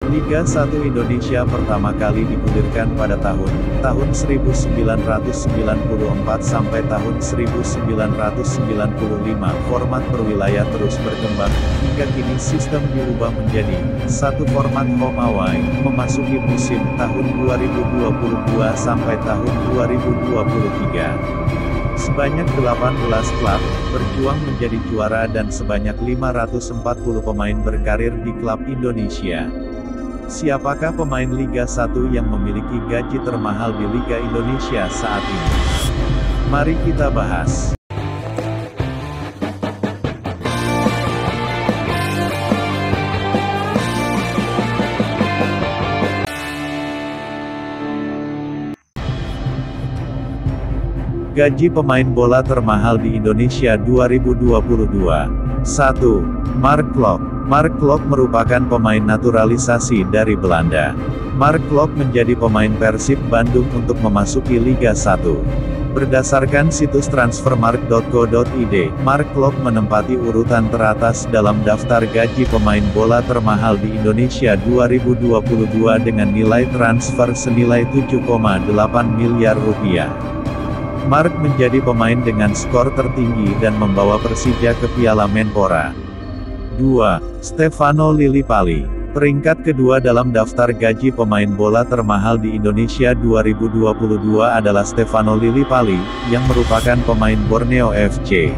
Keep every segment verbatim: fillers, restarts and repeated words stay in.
Liga satu Indonesia pertama kali digulirkan pada tahun tahun seribu sembilan ratus sembilan puluh empat sampai tahun seribu sembilan ratus sembilan puluh lima. Format perwilayah terus berkembang, hingga kini sistem diubah menjadi satu format home away, memasuki musim tahun dua ribu dua puluh dua sampai tahun dua ribu dua puluh tiga. Sebanyak delapan belas klub berjuang menjadi juara dan sebanyak lima ratus empat puluh pemain berkarir di klub Indonesia. Siapakah pemain Liga satu yang memiliki gaji termahal di Liga Indonesia saat ini? Mari kita bahas. Gaji pemain bola termahal di Indonesia dua ribu dua puluh dua. satu. Mark Klok. Mark Klok merupakan pemain naturalisasi dari Belanda. Mark Klok menjadi pemain Persib Bandung untuk memasuki Liga satu. Berdasarkan situs transfermarkt dot co dot id, Mark Klok menempati urutan teratas dalam daftar gaji pemain bola termahal di Indonesia dua ribu dua puluh dua dengan nilai transfer senilai tujuh koma delapan miliar rupiah. Mark menjadi pemain dengan skor tertinggi dan membawa Persija ke Piala Menpora. dua. Stefano Lillipali. Peringkat kedua dalam daftar gaji pemain bola termahal di Indonesia dua ribu dua puluh dua adalah Stefano Lillipali, yang merupakan pemain Borneo F C.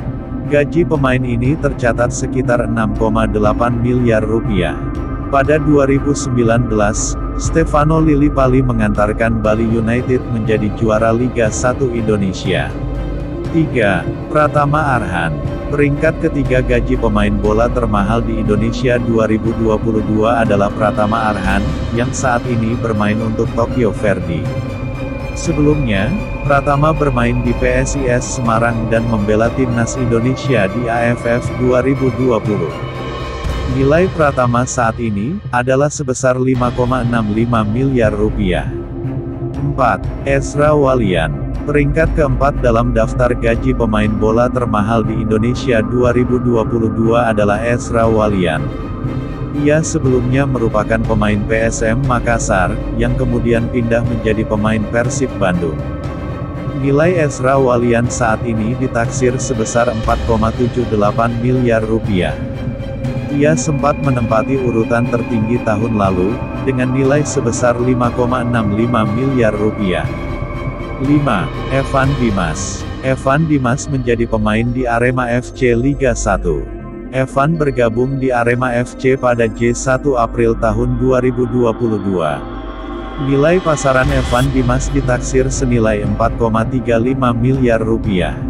Gaji pemain ini tercatat sekitar enam koma delapan miliar rupiah. Pada dua ribu sembilan belas, Stefano Lillipali mengantarkan Bali United menjadi juara Liga satu Indonesia. tiga. Pratama Arhan. Peringkat ketiga gaji pemain bola termahal di Indonesia dua ribu dua puluh dua adalah Pratama Arhan, yang saat ini bermain untuk Tokyo Verdy. Sebelumnya, Pratama bermain di P S I S Semarang dan membela timnas Indonesia di A F F dua ribu dua puluh. Nilai Pratama saat ini adalah sebesar lima koma enam lima miliar rupiah. empat. Ezra Walian. Peringkat keempat dalam daftar gaji pemain bola termahal di Indonesia dua ribu dua puluh dua adalah Ezra Walian. Ia sebelumnya merupakan pemain P S M Makassar, yang kemudian pindah menjadi pemain Persib Bandung. Nilai Ezra Walian saat ini ditaksir sebesar empat koma tujuh delapan miliar rupiah. Ia sempat menempati urutan tertinggi tahun lalu, dengan nilai sebesar lima koma enam lima miliar rupiah. lima. Evan Dimas. Evan Dimas menjadi pemain di Arema F C Liga satu. Evan bergabung di Arema F C pada J satu April tahun dua ribu dua puluh dua. Nilai pasaran Evan Dimas ditaksir senilai empat koma tiga lima miliar rupiah.